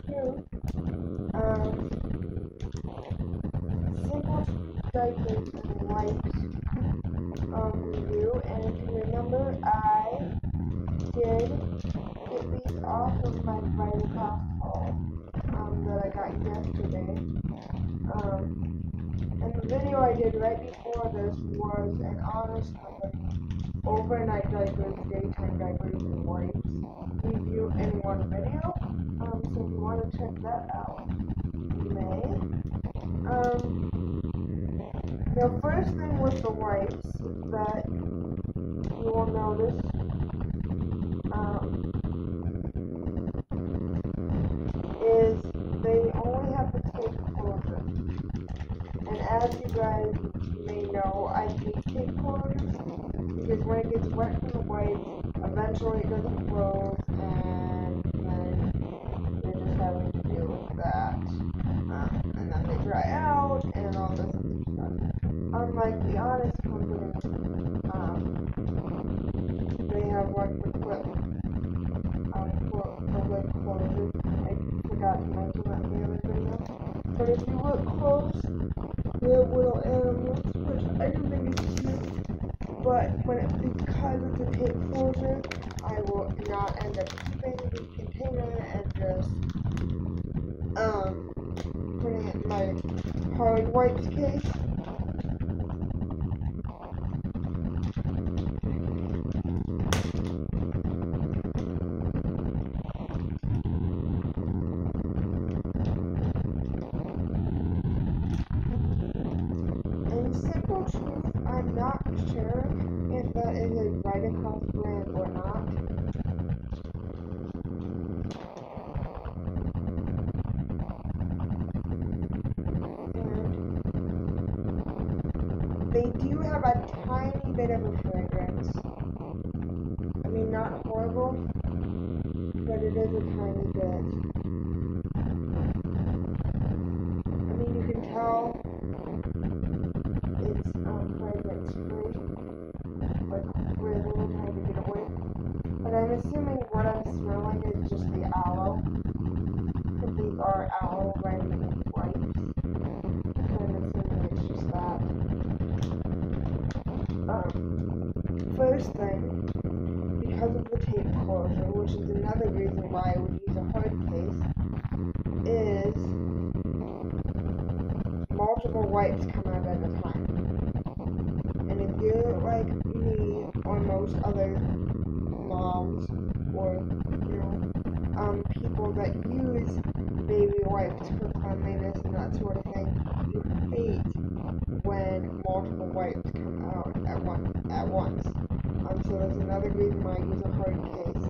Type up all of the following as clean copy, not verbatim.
2, simple diapers and wipes review. And if you remember, I did get these off of my Vitacost haul that I got yesterday. And the video I did right before this was an Honest Company overnight diapers, daytime diapers, and wipes review in one video. So if you want to check that out, you may. The first thing with the wipes that you will notice is they only have the tape closure. And as you guys may know, I hate tape closures because when it gets wet from the wipes, eventually it doesn't close, and then you're just having to deal with that. And then they dry out and all this stuff. Unlike the Honest Company, they have like the clip, the lid closure. I forgot to mention that in the other video. But if you look close, they have little animals, which I do think is cute. But because it's a tape closure, I will not end up keeping the container and just putting it in my hard wipes case. In simple truth, I'm not sure if that is a Vitacost brand or not. And they do have a tiny bit of a fragrance. I mean, not horrible, but it is a tiny bit. I mean, you can tell it's fragrance free, like we're a little tiny bit away. But I'm assuming what I'm smelling is just the aloe. Because these are aloe vitamin wipes. So I'm assuming it's just that. First thing, because of the tape closure, which is another reason why I would use a hard case, is multiple wipes come out at a time. And if you're like me or most other moms or people that use baby wipes for cleanliness and that sort of thing, you hate when multiple wipes come out at once. So that's another reason why I use a hard case.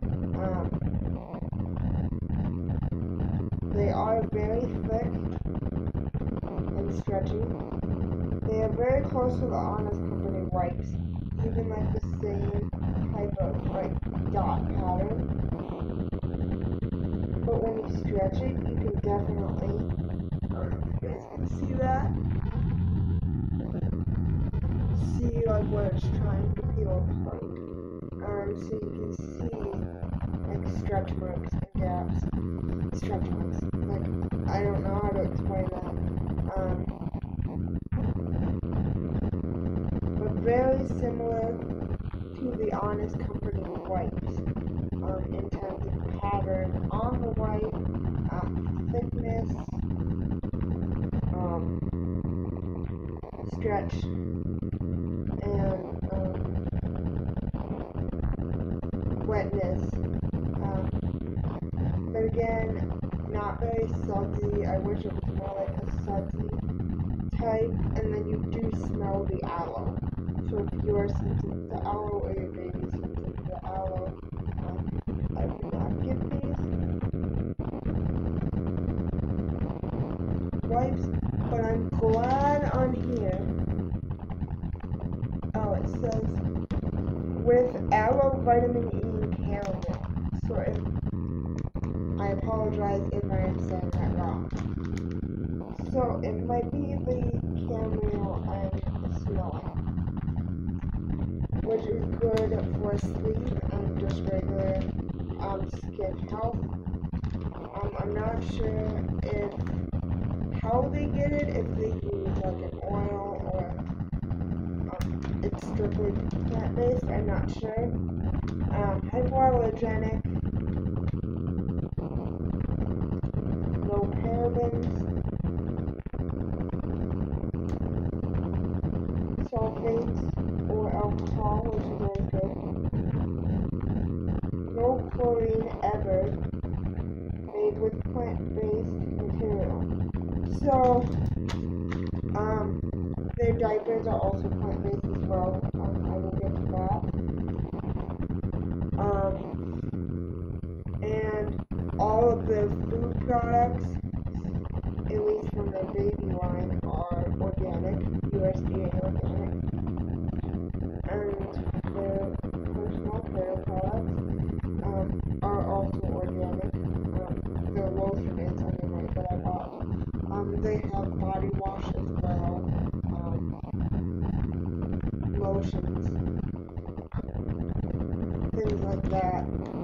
They are very thick and stretchy. They are very close to the Honest Company wipes, even like the same type of like dot pattern. But when you stretch it, you can definitely, I don't know if you guys can see that, see like where it's trying to peel apart. So you can see like stretch marks and gaps. Stretch marks. Like, I don't know how to explain that. But very similar to the Honest Company wipes in terms of pattern on the wipe, thickness, stretch, and wetness. But again, not very sudsy. I wish it was more like a sudsy type. And then you do smell the aloe. So if you are sensitive to aloe or your baby is sensitive to aloe, I would not give these wipes. But I'm glad on here. Oh, it says with aloe, vitamin E, and chamomile. So I apologize if I am saying that wrong. So it might be the chamomile I'm smelling, which is good for sleep and just regular skin health. I'm not sure if how they get it, if they use like an oil or it's strictly plant-based. I'm not sure. Hypoallergenic, no parabens, sulfates or alcohol, which is always good. No chlorine ever, made with plant-based material. So, their diapers are also plant-based as well. I will get to that. And all of their food products, at least from their baby line, are organic, USDA organic. And their personal care products are also organic. Their lotion is anyway that I bought. They have body wash as well, lotions, things like that.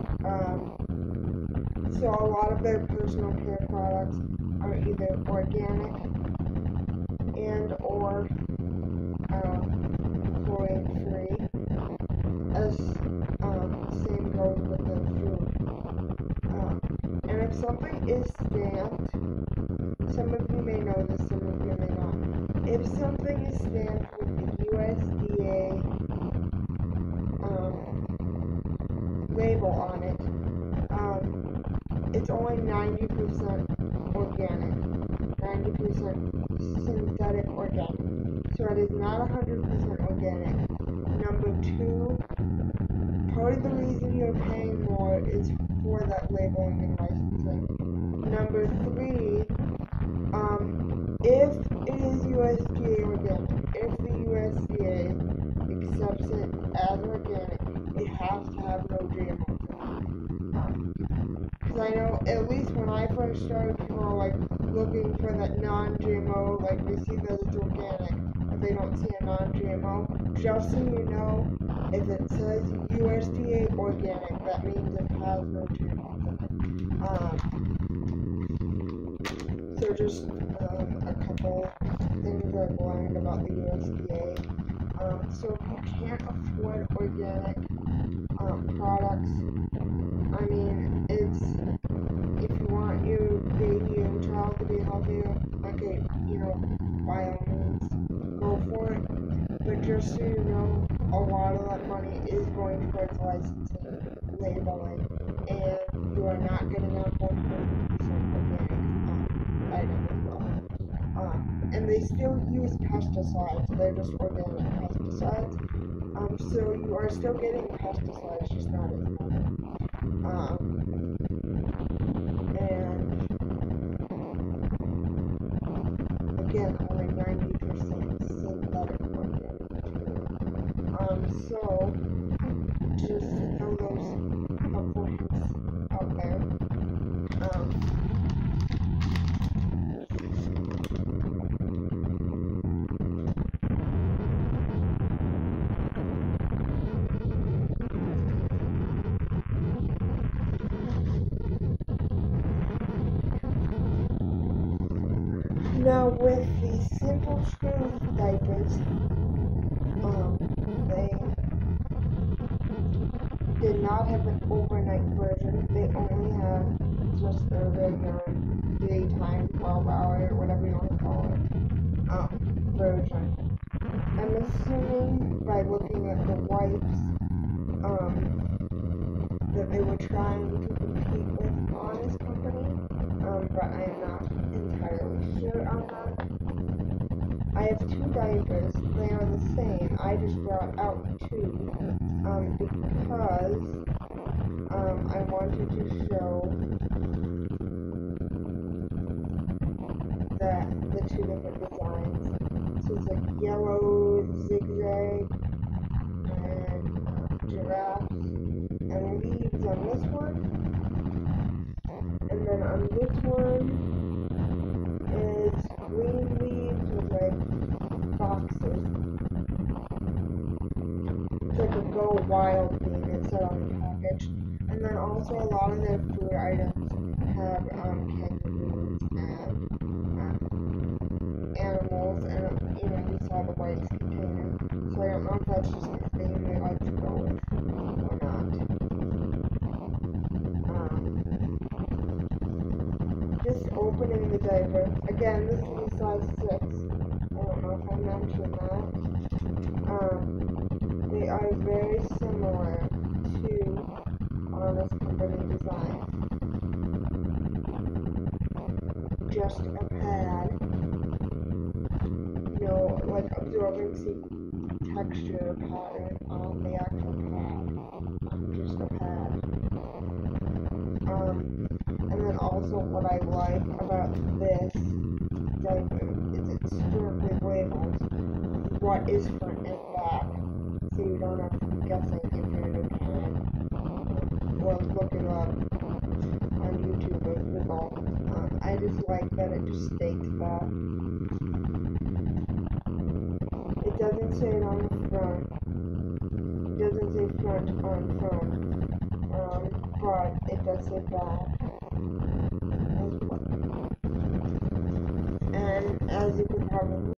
So a lot of their personal care products are either organic and or chlorine free. As same goes with their food. And if something is stamped, some of you may know this, some of you may not. If something is stamped with the USDA label on it, it's only 90% organic, 90% synthetic organic. So it is not 100% organic. Number two, part of the reason you're paying more is for that labeling and licensing. Number three, if it is USDA organic, if the USDA accepts it as organic, it has to have no GMOs. Because I know, at least when I first started, people were like looking for that non-GMO, like they see that it's organic, but they don't see a non-GMO. Just so you know, if it says USDA organic, that means it has no GMOs in it. So just a couple things I've learned about the USDA. So if you can't afford organic products, I mean, it's, if you want your baby or child to be healthier, okay, you know, by all means, go for it. But just so you know, a lot of that money is going towards licensing, labeling, and you are not getting a 100% organic item as well. And they still use pesticides, they're just organic pesticides. So you are still getting pesticides, just not as much. And again, only 90% synthetic organic. So just throw those helpful hints out there. Now with the Simple Truth diapers, they did not have an overnight version. They only had just their regular daytime, 12-hour, whatever you want to call it, version. I'm assuming by looking at the wipes, that they were trying to compete with Honest Company, but I am not entirely sure on that. I have two diapers. They are the same. I just brought out two because I wanted to show that the two different designs. So it's like yellow zigzag and giraffes and leaves on this one. And then on this one is green leaves with like boxes. It's like a Go Wild theme it said on the package. And then also a lot of their food items had kangaroos and animals, and you know, you saw the white container. So I don't know if that's just the thing they like to go with or not. Just opening the diaper. Again, this is a size 6. I don't know if I mentioned that. They are very similar to Honest Company design. Just a pad. No, like absorbing texture pattern on the actual pad. Just a pad. And then also what I like about this diaper is it's strictly labeled what is front and back, so you don't have to be guessing if you're a new parent or look it up on YouTube or Google. I just like that it just states that. It doesn't say it on the front. It doesn't say front on front. But it does say back. And as you can probably